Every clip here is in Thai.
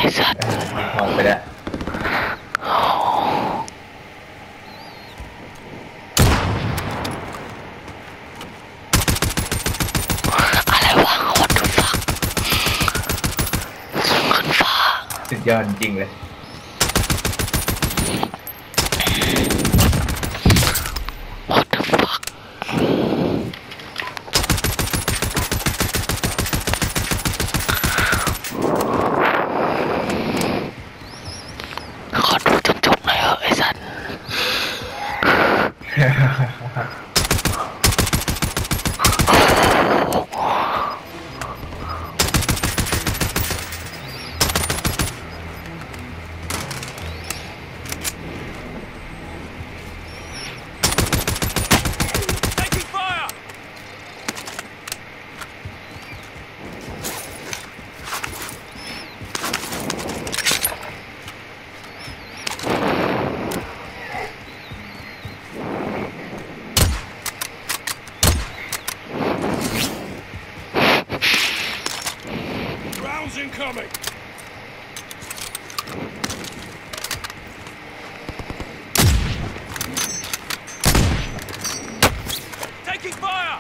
สัตว์ยิงหอกไปแล้วอะไรวะ what the fuck ขึ้นฟ้าสุดยอดจริงเลย what the fuck ขอดูจบๆหน่อยเหอะไอ้สัตว์ Rounds incoming. Taking fire.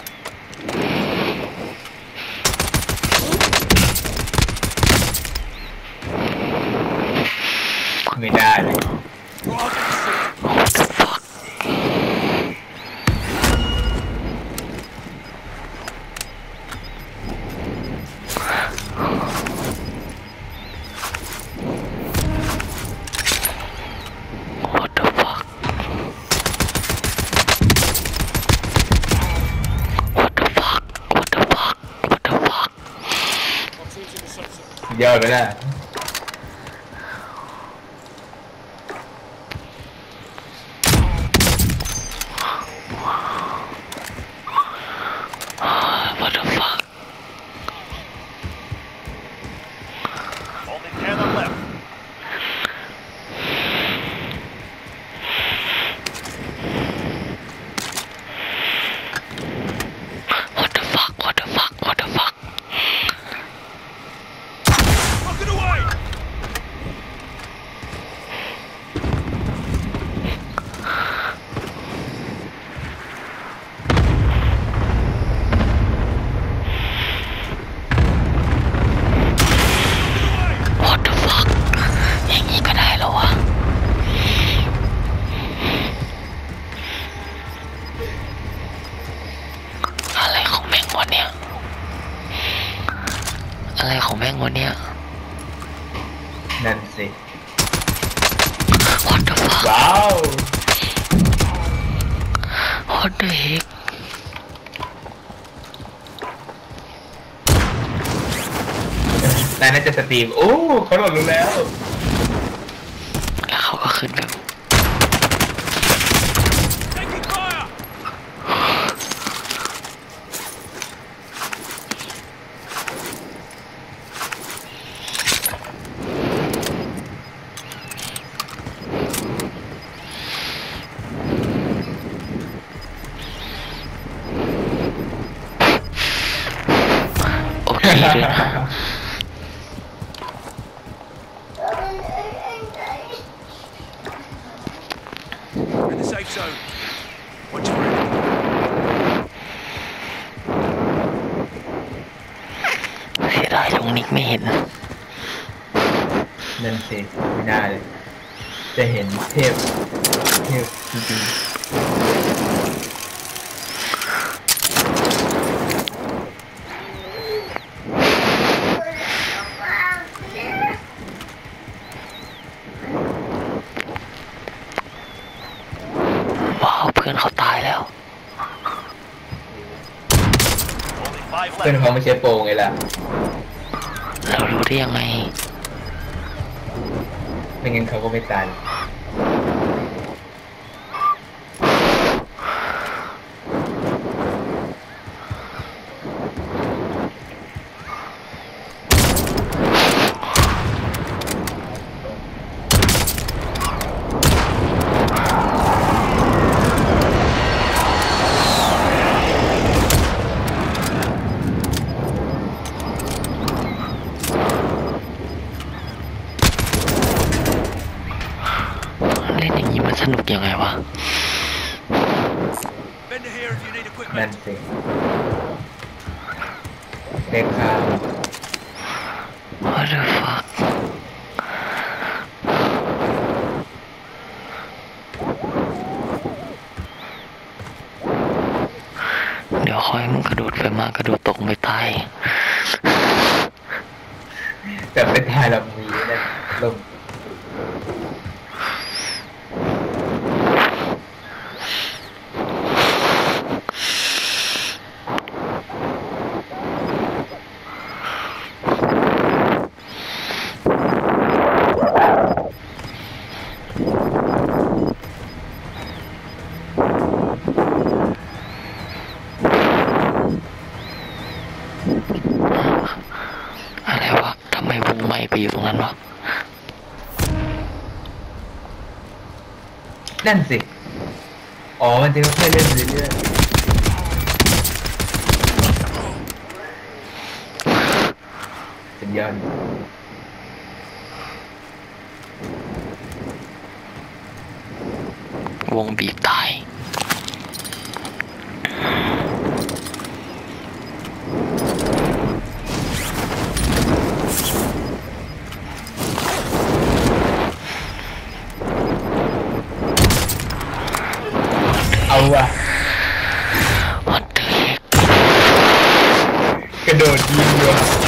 ไม่ได้เลย What what the fuck ยอดไปแล้ว what the fuck Only 10 are left. what the fuck what the fuck what the fuck Rocket away. อย่างนี้ก็ได้แล้ววะอะไรของแม่งวะเนี่ยอะไรของแม่งวะเนี่ยนั่นสิ what the fuck ว้าว what the heck นายน่าจะสตรีมโอ้เขาหลดรู้แล้วแล้วเขาก็ขึ้นแบบ Taking fire. โอเคด้วยนะ We're in the safe zone. Watch your ready. เสียดายลุงนิกไม่เห็นนั่นสิไม่ได้เลยจะเห็นเทพจริงว้าวเพื่อนเขาตายแล้ว Only 5 ๆเพื่อน left. เขาไม่ใช่โปรไงล่ะเรารู้ได้ยังไงไม่งั้นเขาก็ไม่ตาย Rocket ยังไงวะ Vendor here if you need นั่น equipment. สิเด็กข้าว What the fuck เดี๋ยวคอยมึงกระโดดไปมากระโดดตกไปตายแต่เป็นทายเรามีนะลงอะไรวะทำไมวงไม้ไปอยู่ตรงนั้นวะนั่นสิ อ๋อ มันจะค่อยๆเล่นเรื่อยๆสุดยอดวงบีบตายเอาว่ะ What the heck กระโดดยิงว่ะ